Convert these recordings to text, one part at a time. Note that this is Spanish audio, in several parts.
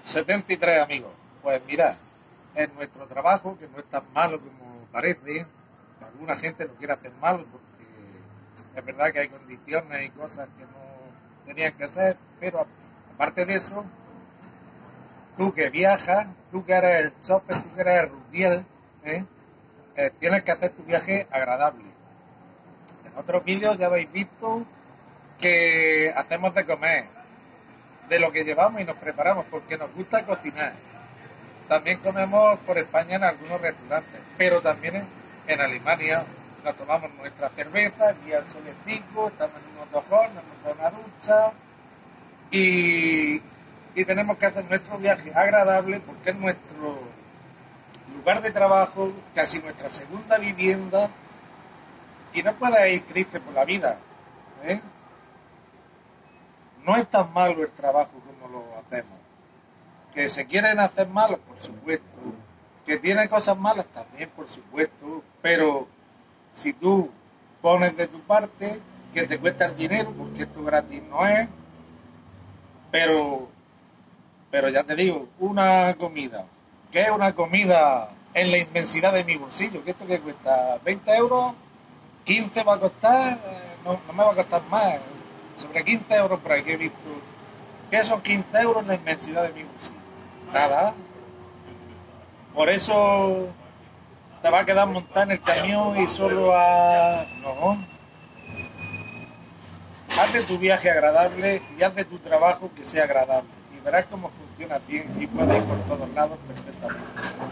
73 amigos. Pues mirad, en nuestro trabajo, que no es tan malo como parece, alguna gente lo quiere hacer malo porque es verdad que hay condiciones y cosas que no tenían que hacer, pero aparte de eso, tú que viajas, tú que eres el chofer, tú que eres el routier, tienes que hacer tu viaje agradable. En otros vídeos ya habéis visto que hacemos de comer, de lo que llevamos y nos preparamos, porque nos gusta cocinar. También comemos por España en algunos restaurantes, pero también en Alemania nos tomamos nuestra cerveza, aquí al solecito, estamos en un autojón, nos damos una ducha y tenemos que hacer nuestro viaje agradable porque es nuestro lugar de trabajo, casi nuestra segunda vivienda y no puedes ir triste por la vida. No es tan malo el trabajo como lo hacemos. Que se quieren hacer malos, por supuesto. Que tiene cosas malas también, por supuesto. Pero si tú pones de tu parte, que te cuesta el dinero, porque esto gratis no es. Pero ya te digo, una comida, que es una comida en la inmensidad de mi bolsillo, que esto que cuesta 20 euros, 15 va a costar, no me va a costar más, sobre 15 euros por ahí que he visto. ¿Qué son 15 euros en la inmensidad de mi bolsillo? Nada. Por eso te va a quedar montar en el camión y solo a... No. Haz de tu viaje agradable y haz de tu trabajo que sea agradable. Y verás cómo funciona bien y puedes ir por todos lados perfectamente.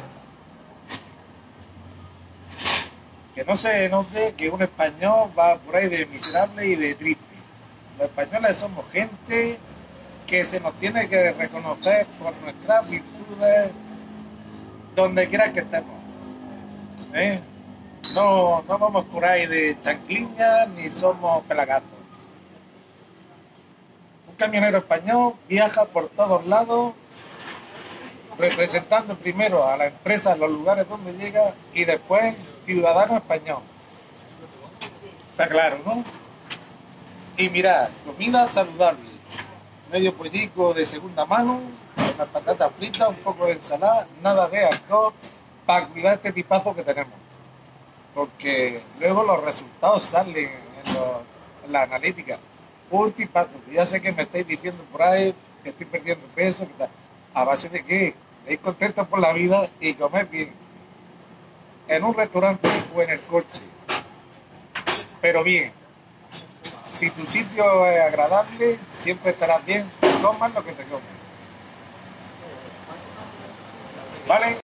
Que no se note que un español va por ahí de miserable y de triste. Los españoles somos gente que se nos tiene que reconocer por nuestras virtudes donde quiera que estemos. No vamos por ahí de chancliñas ni somos pelagatos. Un camionero español viaja por todos lados representando primero a la empresa en los lugares donde llega y después ciudadano español. Está claro, ¿no? Y mirad, comida saludable, medio pollico de segunda mano, unas patatas fritas, un poco de ensalada, nada de alcohol, para cuidar este tipazo que tenemos. Porque luego los resultados salen en la analítica. Un tipazo, que ya sé que me estáis diciendo por ahí que estoy perdiendo peso, que tal. ¿A base de qué? Estáis contentos por la vida y comer bien. En un restaurante o en el coche. Pero bien. Si tu sitio es agradable, siempre estarás bien. Comas lo que te comes. ¿Vale?